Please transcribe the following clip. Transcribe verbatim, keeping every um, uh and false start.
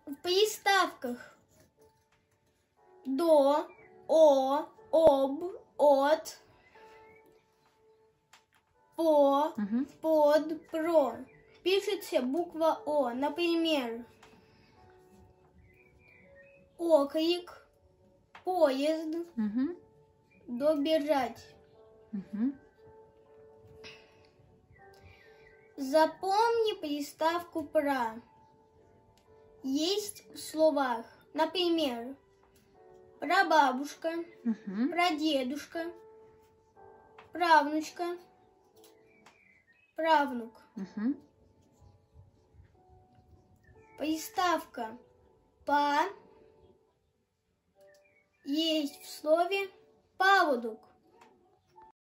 В приставках до, о, об, от, по, Угу. под, про пишется буква О. Например, окрик, поезд, Угу. добежать. Угу. Запомни приставку «про». Есть в словах, например, прабабушка, Угу. прадедушка, правнучка, правнук. Угу. Приставка «по» есть в слове «паводок».